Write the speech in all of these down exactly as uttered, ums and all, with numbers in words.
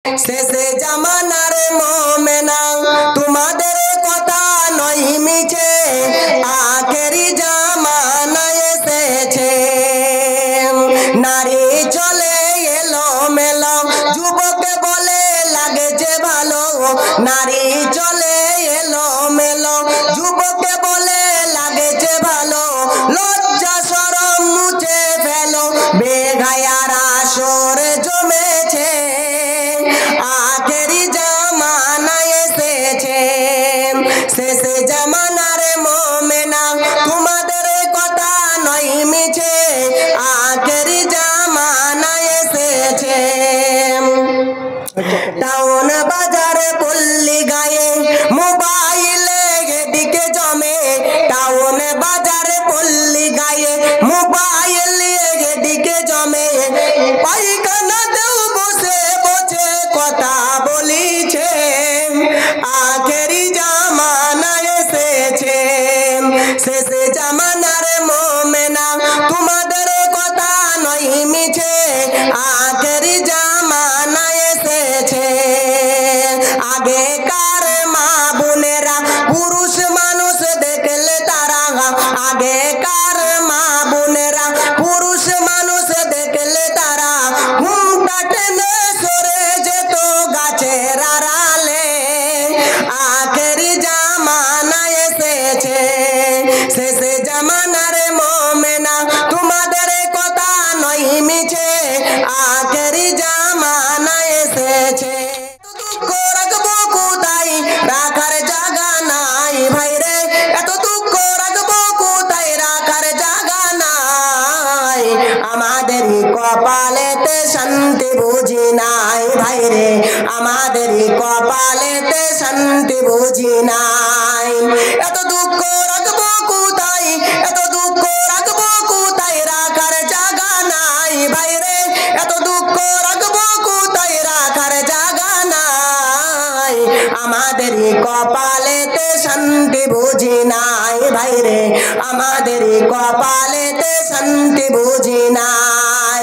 শেষে জামানার মোমেনা তোমাদের কথা নয় মিছে, আখেরি জামানা এসেছে। নারী চলে এলো মেলো, যুবকে বলে লাগছে ভালো। নারী চলে এলো মেলো, যুবকে বলে লাগছে ভালো। লজ্জা শরম মুছে ফেলো, বেগায়ার আসর জমেছে, আখেরি জামানা এসেছে। শেষে জামানার মোমেনা তোমাদের কথা নয় মিছে, আখেরি জামানা এসেছে। টাউন বাজারে পল্লী গায়ে মোবাইলে দিকে জমে। টাউন বাজারে পল্লী গায়ে মোবাইলে দিকে জমে। পায়খানা দেও বসে বসে কথা বলিছে, আখেরি জামানা এসেছে। শেষে জামানার মোমেনা তোমাদের কথা নয় মিছে, আখেরি জামানা এসেছে। আগেকার মা বোনেরা পুরুষ মানুষ দেখলে তারা, আগেকার মা বোনেরা পুরুষ মানুষ দেখলে তারা ঘুমটা টেনে সরে যেত গাছের আড়ালে, আখেরি জামানা এসেছে। শেষে জামানার মোমেনা তোমাদের কথা নয় মিছে, আখেরি জামানা এসেছে। দুঃখ রাখবো কোথায়, রাখার জায়গা নাই ভাই রে। এত দুঃখ রাখবো কোথায়, রাখার জায়গা নাই। আমাদের কপালেতে শান্তি বুঝি নাই ভাই রে, আমাদের কপালেতে শান্তি বুঝি নাই। এত দুঃখ রাখবো কোথায়, এত দুঃখ রাখবো কোথায়, রাখার জায়গা নাই ভাই রে। এত দুঃখ রাখবো কোথায়, রাখার জায়গা নাই। আমাদের কপালেতে শান্তি বুঝি নাই ভাই রে, আমাদের কপালেতে শান্তি বুঝি নাই।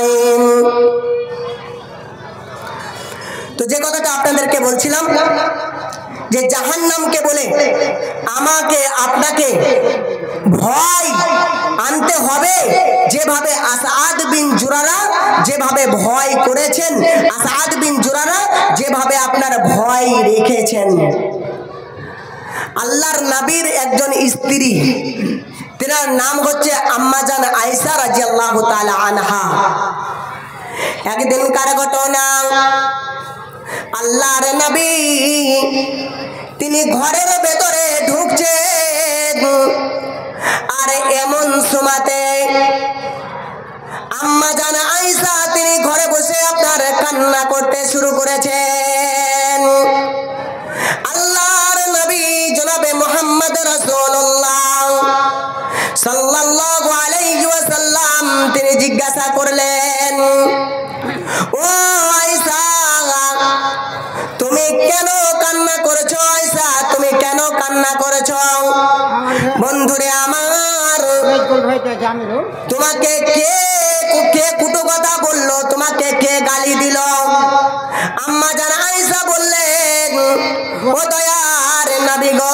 তো যে কথাটা আপনাদেরকে বলছিলাম, যে জাহান্নামকে বলে আমাকে আপনাকে ভয় আনতে হবে। যেভাবে আসাদ বিন জুরারা যেভাবে ভয় করেছেন, আসাদ বিন জুরারা যেভাবে আপনার ভয় রেখেছেন। আল্লাহর নবীর একজন স্ত্রী, তেনার নাম হচ্ছে আম্মাজান আয়েশা রাদিয়াল্লাহু তাআলা আনহা। একদিনকার ঘটনা, আল্লাহর নবী তিনি ঘরের ভেতরে ঢুকছেন, আর এমন সময়তে আম্মাজান আয়েশা তিনি ঘরে বসে আপনার কান্না করতে শুরু করেছেন। আল্লাহর নবী জনাবে মুহাম্মদ রাসূলুল্লাহ সাল্লাল্লাহু আলাইহি ওয়াসাল্লাম তিনি জিজ্ঞাসা করলেন, ও আয়েশা তুমি কেন কান্না করেছো? আয়েশা তুমি কেন কান্না করেছো? বন্ধুরে আমার, তোমাকে কে কে কুটো কথা বললো, তোমাকে কে গালি দিল? আম্মাজান আয়েশা বললেন, ও দয়ার নবী গো,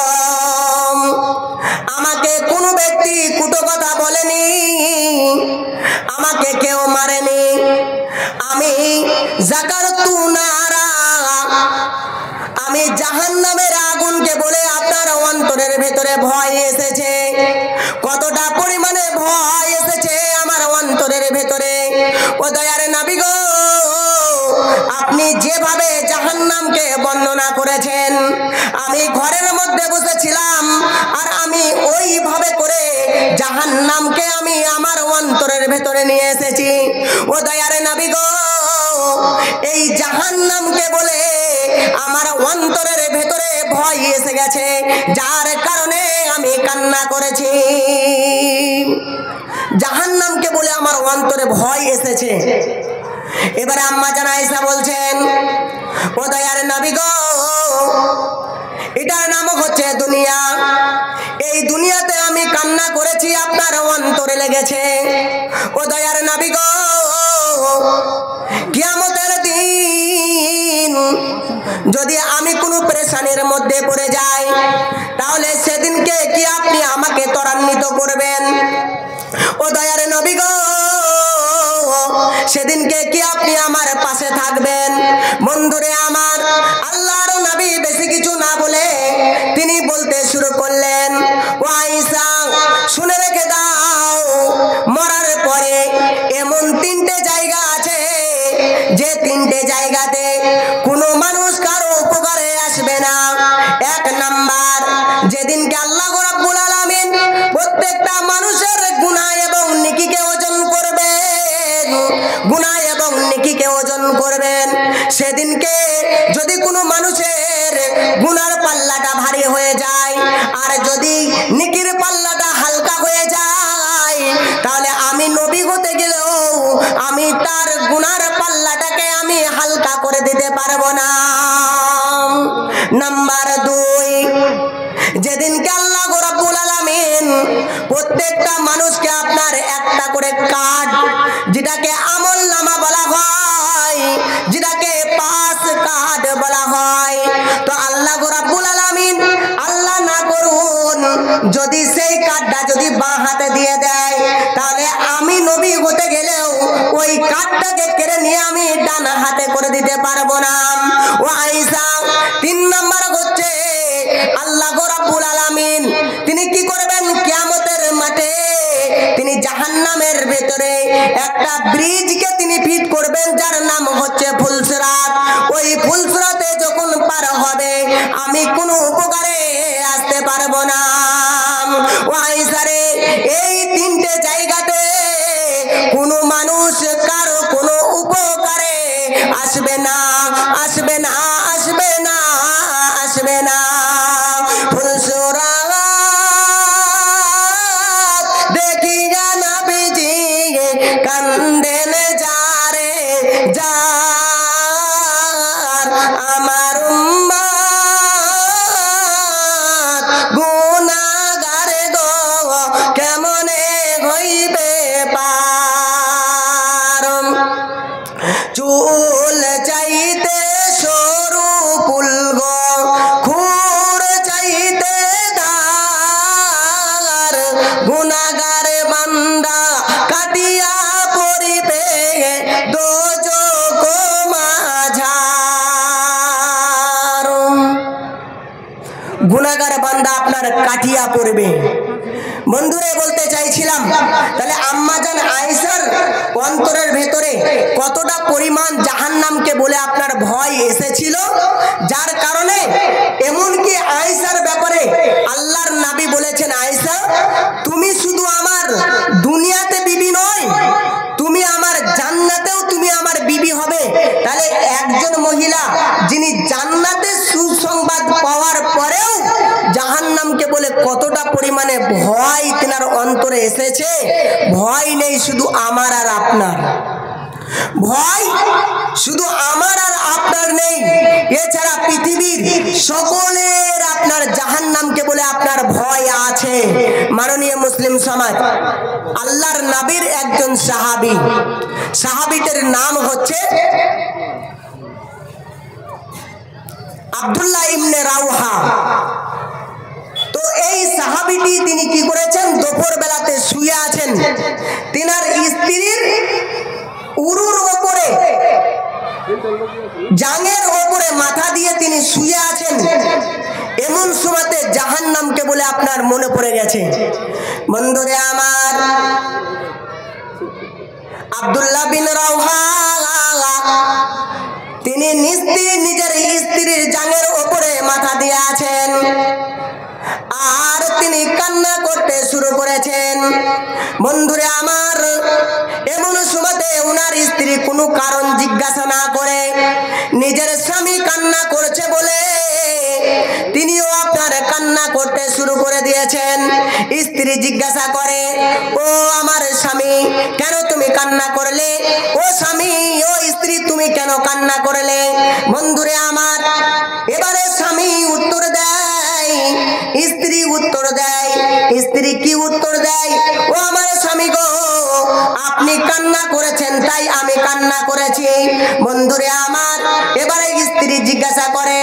আমাকে কোনো ব্যক্তি কুটো কথা বলেনি, আমাকে কেউ মারেনি। আমি যাকারতু নারা, আমি জাহান্নামের আগুনকে বলে আপনার অন্তরের ভেতরে ভয় এসেছে। কতটা পরিমাণে ভয় এসেছে আমার অন্তরের ভেতরে। ও দয়ার নবী গো, আপনি যেভাবে জাহান্নামকে বর্ণনা করেছেন, আমি ঘরের মধ্যে বসেছিলাম, আর আমি ওইভাবে করে জাহান্নামকে আমি আমার অন্তরের ভেতরে নিয়ে এসেছি। ও দয়ার নবী গো, এই জাহান্নামকে বলে আমার অন্তরের ভেতরে ভয় এসে গেছে, যার কারণে আমি কান্না করেছি। জাহান্নামকে বলে আমার অন্তরে ভয় এসেছে। এবারে আম্মাজান আয়েশা বলছেন, ও দয়ার নবী গো, এটার নাম হচ্ছে দুনিয়া। এই দুনিয়াতে আমি কান্না করেছি, আপনার অন্তরে লেগেছে। ও দয়ার নবী গো, কিয়ামতের দিন যদি আমি কোনো পেরেশানির মধ্যে পড়ে যাই তাহলে সেদিনকে কি আপনি আমাকে ত্বরান্বিত করবেন? ও দয়ার নবী গো, সেদিনকে কি আপনি আমার পাশে থাকবেন? বন্ধুরে আমার, আল্লাহর নবী বেশি কিছু না বলে তিনি বলতে শুরু করলেন, ও আয়েশা শুনে রেখে দাও, মরার পরে এমন তিনটে জায়গা আছে যে তিনটে জায়গাতে কোনো মানুষ কারো উপকারে আসবে না। এক নাম্বার, যেদিনকে আল্লাহ রাব্বুল আলামিন প্রত্যেকটা মানুষের গুনাহ এবং নেকিকে ওজন করবেন, গুনাহ এবং নেকিকে ওজন করবেন, সেদিনকে যদি কোনো মানুষের গুনার পাল্লাটা ভারী হয়ে যায় আর যদি নেকির পাল্লাটা হালকা হয়ে যায়, তাহলে আমি নবী হতে গেলেও আমি তার গুনার পাল্লাটাকে আমি হালকা করে দিতে পারবো না। নাম্বার দুই, যেদিনকে আল্লাহ রাব্বুল আলামিন প্রত্যেকটা মানুষকে আপনার একটা করে কার্ড, যেটাকে আমল নামা বলা হয়, যেটাকে পাস কার্ড বলা হয়, তো আল্লাহ রাব্বুল আলামিন আল্লাহ না করুন যদি সেই কার্ডটা যদি বাঁ হাতে দিয়ে দেয়, তাহলে আমি নবী হতে গেলেও ওই কার্ডটাকে কেড়ে নিয়ে আমি ডান হাতে করে দিতে পারবো না। ও আয়েশা, তিন নাম্বার হচ্ছে আল্লাহ রাব্বুল আলামিন তিনি কি করবেন? কিয়ামতের মাঠে তিনি জাহান্নামের ভেতরে একটা ব্রিজকে তিনি ফিট করবেন, যার নাম হচ্ছে ফুলসিরাত। ওই ফুলসিরাতে যখন পার হবে আমি কোনো উপকারে আসতে পারবো না। ও আয়েশা রে, এই তিনটে জায়গাতে কোনো মানুষ কারো কোনো উপকারে আসবে না, আসবে না, আসবে না, আসবে না। ফুলসিরাত দেখিয়া নবীজি কান্দেন যারে যার, আমার উম্মত গুনাহগার গো কেমনে হইবে পার। চুল চাইতে সরু পুল গো, খুর চাইতে ধার, গুনাহগার বান্দা কাটিয়া পড়িবে দোজখ মাঝার। গুনাহগার বান্দা আপনার কাটিয়া পড়বে। বন্ধুরে বলতে চাইছিলাম, তাহলে আম্মাজান আয়েশার অন্তরের ভেতরে কতটা পরিমাণ জাহান্নামকে বলে আপনার ভয় এসেছিল, যার কারণে এমনকি আয়েশার ব্যাপারে আল্লাহর নবী বলেছেন, আয়েশা তুমি শুধু আমার দুনিয়াতে বিবি নয়, তুমি আমার জান্নাতেও তুমি আমার বিবি হবে। তাহলে একজন মহিলা যিনি জান্নাতে সুসংবাদ পাওয়ার পরেও জাহান্নামকে বলে কতটা পরিমাণে ভয় তেনার অন্তরে এসেছে। ভয় নেই শুধু আমার আর আপনার, ভয় শুধু আমার আর আপনার নেই, এছাড়া পৃথিবীর সকলের আপনার জাহান্নামকে বলে আপনার ভয় আছে। মাননীয় মুসলিম সমাজ, আল্লাহর নবীর একজন সাহাবী, সাহাবীদের নাম হচ্ছে আব্দুল্লাহ ইবনে রাওহা। তো এই সাহাবীটি তিনি কি করেছেন? দুপুর বেলাতে শুয়ে আছেন, তিনার স্ত্রীর উরুর উপরে, জাঙের উপরে মাথা দিয়ে তিনি শুয়ে আছেন। এমন সময়তে জাহান্নামকে বলে আপনার মনে পড়ে গেছে। বন্ধুরে আমার, আব্দুল্লাহ বিন রাওহা তিনি নিশ্চিত নিজের স্ত্রীর জাঙের উপরে মাথা দিয়ে আছেন আর তিনি কান্না করতে শুরু করেছেন। বন্ধুরে আমার, এমন সময়তে উনার স্ত্রী কোনো কারণ জিজ্ঞাসা না করে নিজের স্বামী কান্না করছে বলে তিনিও আপনার কান্না করতে শুরু করে দিয়েছেন। স্ত্রী জিজ্ঞাসা করে, ও আমার স্বামী কেন তুমি কান্না করলে? ও স্বামী, ও স্ত্রী তুমি কেন কান্না করলে? বন্ধুরে আমার, এবারে স্বামী উত্তর দেয়, স্ত্রী উত্তর দেয়। স্ত্রী কি উত্তর দেয়? ও আমার স্বামী গো, আপনি কান্না করেছেন তাই আমি কান্না করেছি। বন্ধুরে আমার, এবারে স্ত্রী জিজ্ঞাসা করে,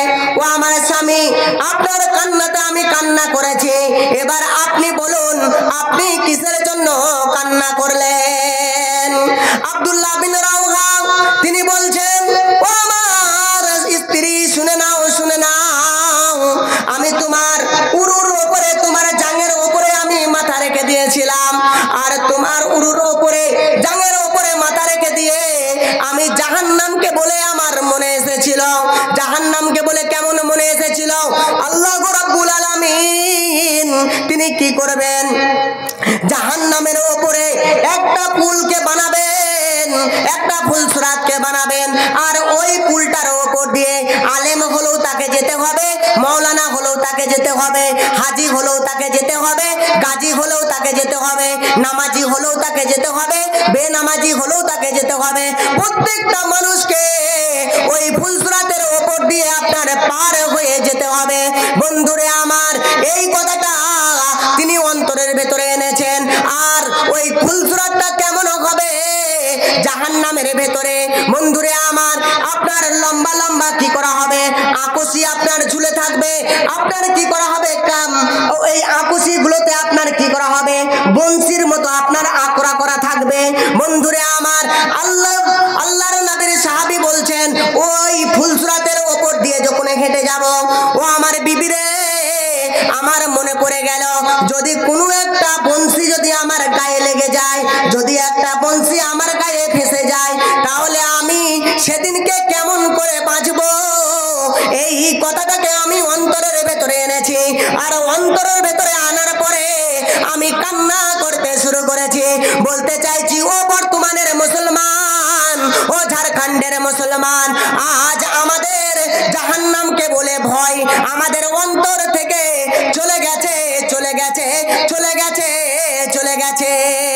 আব্দুল্লাহ বিন রাওহা তিনি বলছেন, ও আমার স্ত্রী শুনে নাও শুনে নাও, আমি তোমার উরুর উপরে তোমার জাঙ্গের উপরে আমি মাথা রেখে দিয়েছিলাম, আর তোমার উরুর উপরে জাঙ্গের উপরে মাথা রেখে দিয়ে আমি জাহান্নামকে বলে আমার মনে এসেছিল। জাহান্নামকে বলে কেমন মনে এসেছিল? আল্লাহ রাব্বুল আলামিন তিনি কি করবেন? জাহান্নামের উপরে একটা পুলকে বানাবেন, একটা ফুলসরাতকে বানাবেন, আর ওই পুলটার উপর দিয়ে আলেম হলেও তাকে যেতে হবে, মাওলানা হলেও তাকে যেতে হবে, হাজি হলেও তাকে যেতে হবে, গাজী হলেও তাকে যেতে হবে, নামাজি হলেও তাকে যেতে হবে, বেনামাজি হলেও তাকে যেতে হবে। প্রত্যেকটা মানুষকে ওই ফুলসরাতের উপর দিয়ে আপনার পার হয়ে যেতে হবে। বন্ধুরে আমার, এই কথাটা তিনি অন্তরের ভেতরে এনেছেন। আর ওই ফুলসরাতটা কেমন হবে? জাহান্নামের ভেতরে বন্ধুরে আমার আপনার লম্বা লম্বা কি করা হবে? আকুশি আপনার ঝুলে থাকবে। আপনার কি করা হবে? কাম এই আকুশি গুলোতে আপনার কি করা হবে? বংশীর মতো আপনার আকরা করা থাকবে। বন্ধুরে আমার, আল্লাহ আল্লাহর নবীর সাহাবী বলছেন, ওই ফুলসরাতের উপর দিয়ে যখন হেঁটে যাব, ও আমার বিবিরে, আমার মনে পড়ে গেল যদি কোনো একটা বংশী যদি আমার গায়ে লেগে যায়, যদি একটা বংশী আমার গায়ে ফেসে যায়, তাহলে আমি সেদিনকে কেমন করে বাঁচবো? এই কথাটাকে আমি অন্তরের ভেতরে এনেছি। আর অন্তরের ভেতরে আনার পরে আমি কান্না করতে শুরু করেছি। বলতে চাইছি, ও বর্তমানের মুসলমান, ও ঝাড়খণ্ডের মুসলমান, আজ আমাদের জাহান্নামকে বলে ভয় আমাদের অন্তর থেকে চলে গেছে চলে গেছে চলে গেছে চলে গেছে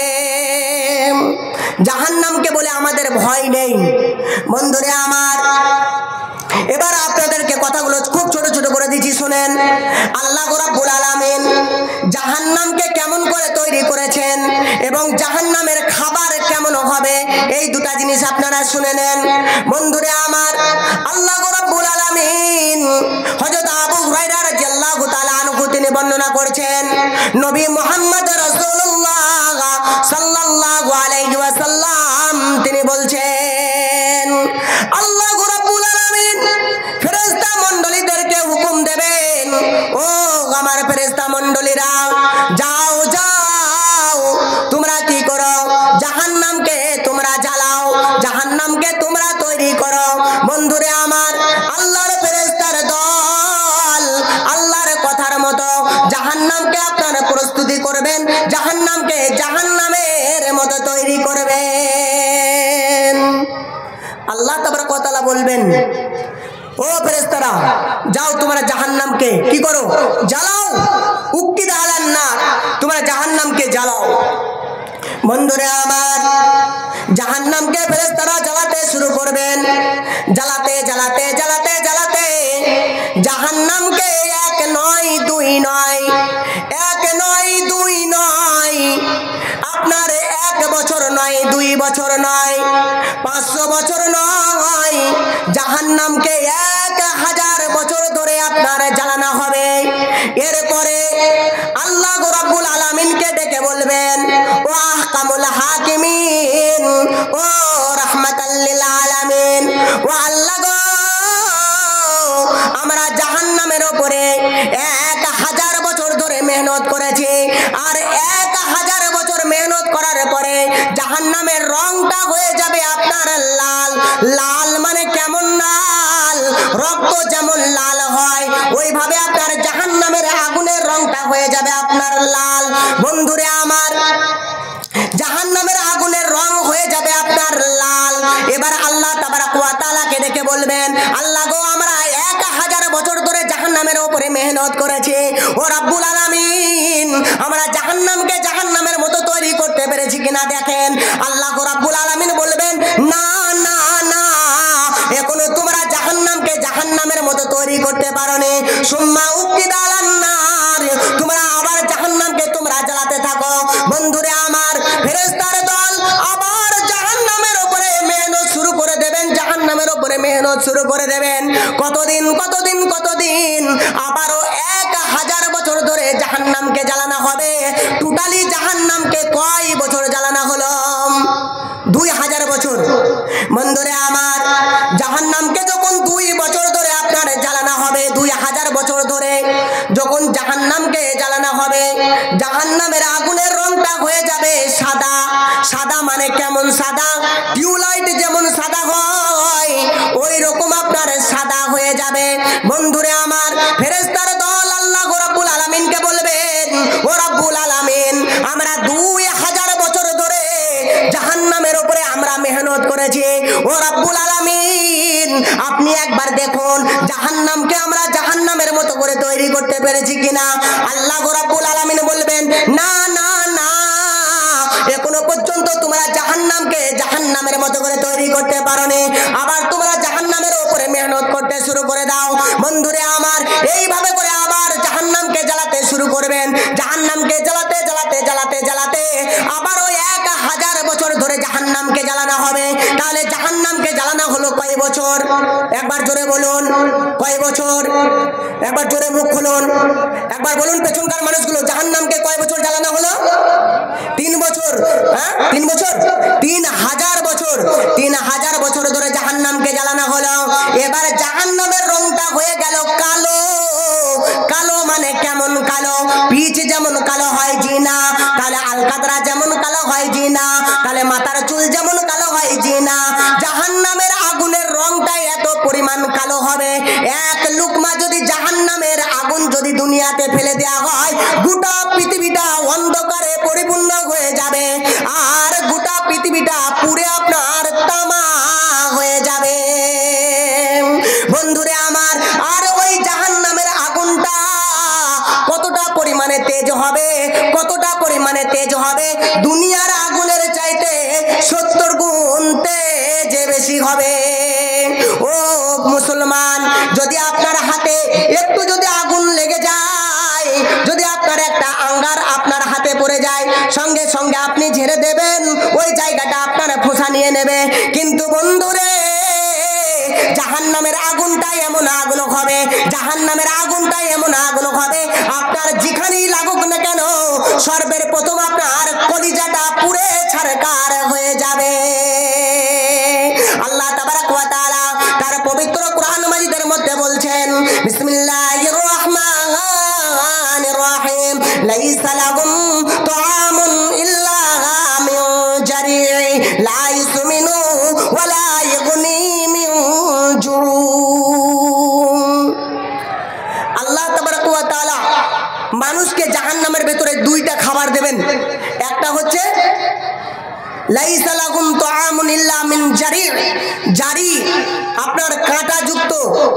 জাহান্নামকে বলে আমাদের ভয় নেই। বন্ধুরে আমার, এবার আপনাদেরকে কথাগুলো খুব ছোট ছোট করে দিচ্ছি, শুনেন। আল্লাহ রাব্বুল আলামিন জাহান্নামকে কেমন করে তৈরি করেছেন এবং জাহান্নামের খাবার কেমন হবে, এই দুটা জিনিস আপনারা শুনে নেন। বন্ধুরে আমার, আল্লাহ রাব্বুল আলামিন হযরত আবু হুরায়রা রাদিয়াল্লাহু তাআলা আনহু তিনি বর্ণনা করছেন, নবী মুহাম্মদ রাসূলুল্লাহ সাল্লাল্লাহু আলাইহি ওয়াসাল্লাম তিনি বলছেন, আল্লাহ রাব্বুল আলামিন ফেরেশতা মণ্ডলীদেরকে হুকুম দেবেন, ও আমার ফেরেশতা মণ্ডলীরা, যাও যাও তোমরা কি করো? জাহান্নামকে তোমরা জ্বালাও, জাহান্নামকে তোমরা তৈরি করো। বন্ধুরে আমার, আল্লাহর ফেরেশতার দল আল্লাহর কথার মতো জাহান্নামকে আপনারা প্রস্তুতি করবেন, জাহান্নামকে জাহান্নামের মতো তৈরি করবেন। আল্লাহ তাবারক ওয়া তাআলা বলবেন, ও ফেরেশতারা, যাও তোমরা জাহান্নামকে কি করো? জ্বালাও। উক্কিদ আলান নার, তোমরা জাহান্নামকে জ্বালাও। বন্ধুরে আমার, জাহান্নামকে ফেরেশতারা জ্বালাতে শুরু করবেন। জ্বালাতে জ্বালাতে জ্বালাতে জ্বালাতে জাহান্নামকে এক নয় দুই নয় এক নয় দুই নয় আপনার এক বছর নয়, দুই বছর নয়, পাঁচশো বছর নয়, জাহান্নামকে এক হাজার বছর ধরে আপনার জ্বালানো হবে। এরপরে আল্লাহ রাব্বুল আলামিনকে ডেকে বলবেন, ও আহকামুল হাকিমিন, ও রাহমাতাল লিল আলামিন, ও আল্লাহ গো, আমরা জাহান্নামের উপরে এক হাজার বছর ধরে মেহনত করেছি, আর এক হাজার বছর মেহনত করার পরে জাহান্নামের রংটা হয়ে যাবে আপনার লাল। লাল মানে কেমন লাল? রক্ত যেমন লাল হয়, ওইভাবে আপনার জাহান্নামের আগুনের রংটা হয়ে যাবে আপনার লাল। বন্ধুরে আমার, জাহান্নামের আগুনের রং হয়ে যাবে আপনার লাল। এবার আল্লাহ তাবারক ওয়া তাআলাকে ডেকে বলবেন, আল্লাহ গো, আমরা এক হাজার বছর ধরে জাহান্নামের উপরে মেহনত করেছি, ও রাব্বুল আলামিন, আমরা জাহান্নামকে জাহান্নামের মতো তৈরি করতে পেরেছি কিনা দেখেন। আল্লাহ রাব্বুল আলামিন বলবেন, না না না, এখনো তোমরা জাহান্নামকে জাহান্নামের মতো তৈরি করতে পারোনি। সুম্মা উক্কিদা আলান নার, তোমরা আবার জাহান্নামকে তোমরা জ্বালাতে থাকো। বন্ধুরে আমার, ফেরেশতার দল আবার জাহান্নামের উপরে মেহনত শুরু করে দেবেন, জাহান্নামের উপরে মেহনত শুরু করে দেবেন। কতদিন কতদিন কতদিন আবারও এক হাজার বছর ধরে জাহান্নামকে জ্বালানো হবে। টোটালি জাহান্নামকে কয় বছর জ্বালানো হলো? দুই হাজার বন্ধুরে আমার, জাহান্নামকে যখন দুই বছর ধরে আপনার জ্বালানো হবে, দুই হাজার বছর ধরে যখন জাহান্নামকে জ্বালানো হবে, জাহান্নামের আগুনের রংটা হয়ে যাবে সাদা। সাদা মানে কেমন সাদা? টিউবলাইট যেমন সাদা হয় ওই রকম আপনার সাদা হয়ে যাবে। বন্ধুরে আমার, ফেরেশতার দল আল্লাহ রাব্বুল আলামিনকে বলবেন, ও রাব্বুল আলামিন, আমরা দুই হাজার বছর ধরে জাহান্নামের উপরে আমরা মেহনত করেছি। ও রাব্বুল আলামিন, আপনি একবার দেখুন জাহান্নামকে আমরা জাহান্নামের মতো করে তৈরি করতে পেরেছি কিনা। আল্লাহ রাব্বুল আলামিন বলবেন, না না না, এখনো পর্যন্ত তোমরা জাহান্নামকে জাহান্নামের মতো করে তৈরি করতে পারোনি, আবার তোমরা জাহান্নামের উপরে মেহনত করতে শুরু করে দাও। বন্ধুরে আমার, এইভাবে করে আবার জাহান্নামকে জ্বালাতে শুরু করবেন। জাহান্নামকে জ্বালাতে জ্বালাতে জ্বালাতে জ্বালাতে আবার ওই এক হাজার বছর ধরে জাহান্নামকে জ্বালানো হবে। তাহলে জাহান্নামকে জ্বালানো হলো কয় বছর? একবার জোরে বলুন, কয় বছর? একবার জোরে মুখ খুলুন, একবার বলুন পেছনকার মানুষগুলো, জাহান্নামকে কয় বছর জ্বালানো হলো? তিন বছর। হ্যাঁ, তিন বছর, তিন হাজার বছর, তিন হাজার বছর ধরে জাহান্নামকে জ্বালানো হলো। এবার জাহান্নামের রংটা হয়ে গেল কালো। কালো মানে কেমন কালো? পিচ যেমন কালো হয় জি না, তাহলে আলকাতরা যেমন কালো হয় জি না, তাহলে মাথার চুল যেমন কালো হয় জি না। জাহান্নামের আগুনের রংটা এত পরিমাণ কালো হবে, এক লুকমা যদি জাহান্নামের আগুন যদি দুনিয়াতে ফেলে দেওয়া হয়, গোটা পৃথিবীটা অন্ধকারে পরিপূর্ণ হয়ে যাবে, আর গোটা পৃথিবীটা পুরে আপনার তামা হয়ে যাবে। বন্ধুরে আমার, আর ওই জাহান্নামের আগুনটা কতটা পরিমাণে তেজ হবে, কতটা পরিমাণে তেজ হবে? দুনিয়ার আগুনের চাইতে সত্তর গুণ তেজ বেশি হবে। ও মুসলমান, যদি আপনার হাতে একটু যদি আগুন লেগে যায়, যদি আপনার একটা আঙ্গার আপনার হাতে পড়ে যায়, সঙ্গে সঙ্গে আপনি ঝেড়ে দেবেন, ওই জায়গাটা আপনার ফোঁসা নিয়ে নেবে। কিন্তু বন্ধুরে, জাহান্নামের আগুনটাই এমন আগুন হবে, জাহান্নামের আগুনটাই এমন আগুন হবে, আপনার যেখানেই লাগুক না কেন সর্বের প্রথম আপনার কলিজাটা পুড়ে ছারকার হয়ে যাবে। আল্লাহ তাবারাক ওয়া তাআলা তার পবিত্র কোরআন মাজিদের মধ্যে বলছেন, বিসমিল্লাহির রহমানির রহিম, লাইসা লাহুম তুআমুন ইল্লা মিন জারি' লা ইউসমিনু ওয়া লা ইগনি মিন জু'। আল্লাহ তাবারাক ওয়া তাআলা মানুষকে জাহান্নামের ভেতরে দুইটা খাবার দেবেন। একটা হচ্ছে লাইসা লাহুম তুআমুন ইল্লা মিন জারি', জারি আপনার কাঁটা যুক্ত,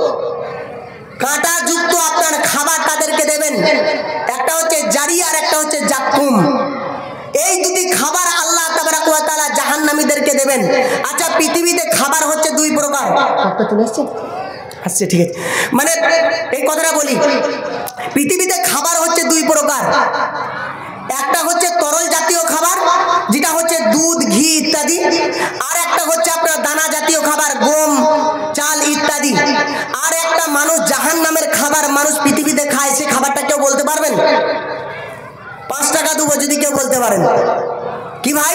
কাঁটা যুক্ত আপনার খাবার তাদেরকে দেবেন। একটা হচ্ছে জারি আর একটা হচ্ছে জাক্কুম। এই দুটি খাবার আল্লাহ তাবারাক ওয়া তাআলা জাহান্নামীদেরকে দেবেন। আচ্ছা, পৃথিবীতে খাবার হচ্ছে দুই প্রকার। চলে আসছে? আচ্ছা, ঠিক আছে। মানে এই কথাটা বলি, পৃথিবীতে খাবার হচ্ছে দুই প্রকার। একটা হচ্ছে তরল জাতীয় খাবার, যেটা হচ্ছে দুধ, ঘি ইত্যাদি, আর একটা হচ্ছে আপনার দানা জাতীয় খাবার, গম, চাল ইত্যাদি। আর একটা মানুষ জাহান্নামের খাবার মানুষ পৃথিবীতে খায়, সে খাবারটা কেউ বলতে পারবেন? পাঁচ টাকা দেবো যদি কেউ বলতে পারেন। কি ভাই?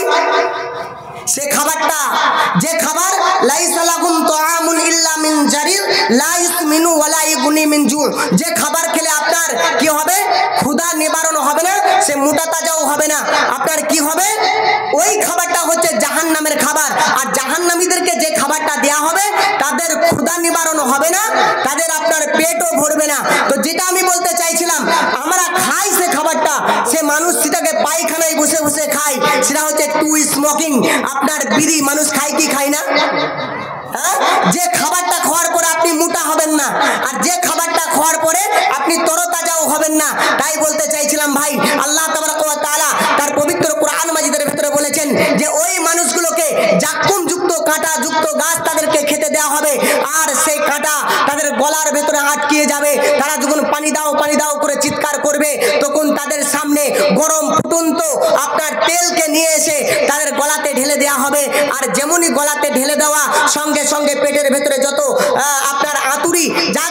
সে খাবারটা, যে খাবার লাইসা লাহুম তুআমুন ইল্লা মিন জারি' লা ইউসমিনু ওয়া লা ইগনি মিন জু', যে খাবার খেলে আপনার কি হবে? ক্ষুধা নিবারণ হবে না, সে মোটা তাজাও হবে না, আপনার কি হবে? ওই খাবারটা হচ্ছে জাহান্নামের খাবার। আর জাহান্নামীদেরকে যে খাবারটা দেয়া হবে, তাদের ক্ষুধা নিবারণ হবে না, তাদের আপনার পেটও ভরবে না। তো যেটা আমি বলতে চাইছিলাম, আমরা খাই সে খাবারটা, সে মানুষ সেটাকে পায়খানায় বসে বসে খায়, সেটা হচ্ছে টু স্মোকিং। আপনার বিড়ি মানুষ খায় কি খায় না? হ্যাঁ, যে খাবারটা খাওয়ার পরে আপনি মোটা হবেন না, আর যে খাবারটা খাওয়ার পরে আপনি তরতাজাও হবেন না। তাই বলতে চাইছিলাম ভাই, আল্লাহ তাবারাক ওয়া তাআলা তার পবিত্র কোরআন মাজিদের ভিতরে বলেছেন যে ওই মানুষগুলোকে জাক্কুম যুক্ত, কাঁটা যুক্ত গাছ তাদেরকে খেতে দেওয়া হবে, আর সেই কাঁটা তাদের গলার ভেতরে আটকিয়ে যাবে। তারা যখন পানি দাও পানি দাও করে চিৎকার করবে, তখন তাদের সামনে গরম ফুটন্ত আপনার তেলকে নিয়ে এসে তাদের গলাতে ঢেলে দেওয়া হবে। আর যেমনই গলাতে ঢেলে দেওয়া, সঙ্গে সঙ্গে পেটের ভেতরে যত আপনার আতুরি যা কিছু থাকবে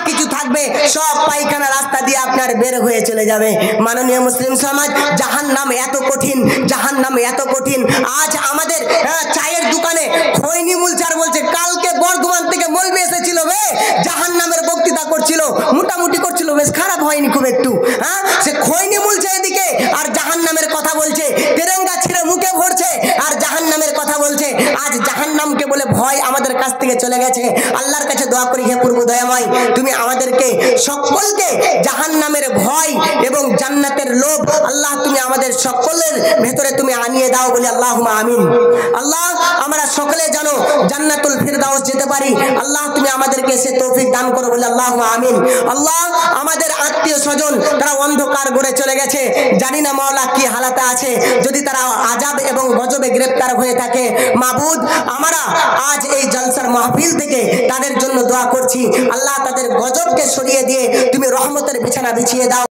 থাকবে, সব পায়খানা রাস্তা দিয়ে আপনার বের হয়ে চলে যাবে। মাননীয় মুসলিম সমাজ, জাহান্নাম এত কঠিন, জাহান্নাম এত কঠিন। আজ আমাদের চায়ের দোকানে খৈনি মুলচার বলছে, কালকে বর্ধমান থেকে মৌলবি এসেছিল, বে জাহান্নামের বক্তৃতা করছিল, মোটামুটি করছিল, বেশ খারাপ হয়নি খুব একটু। হ্যাঁ, সে খৈনি মুলছে এদিকে আর জাহান্নামের কথা বলছে, তেরেঙ্গা ছিঁড়ে মুখে ভরছে আর জাহান্নামের কথা বলছে। আজ জাহান্নামকে বলে ভয় আমাদের কাছ থেকে চলে গেছে। আল্লাহর কাছে দোয়া করি, হে পূর্ব দয়াময়, তুমি আমাদেরকে সকলকে জাহান্নামের ভয় এবং জান্নাতের লোভ আল্লাহ তুমি আমাদের সকলের ভেতরে তুমি আনিয়ে দাও বলে আল্লাহুম্মা আমিন। আল্লাহ, আমরা সকলে জানো জান্নাতুল ফিরদাউস যেতে পারি, আল্লাহ তুমি আমাদেরকে সে তৌফিক দান করো বলে আল্লাহুম্মা আমিন। আল্লাহ, আমাদের আত্মীয় স্বজন তারা অন্ধকার গড়ে চলে গেছে, জানি না মাওলা কি হালাতে আছে, যদি তারা আযাব এবং গজবে গ্রেফতার হয়ে থাকে, মাবুদ আমরা আজ এই জলসার মাহফিল থেকে তাদের জন্য দোয়া করছি, আল্লাহ তাদের গজবকে সরিয়ে দিয়ে তুমি রহমতের বিছানা বিছিয়ে দাও।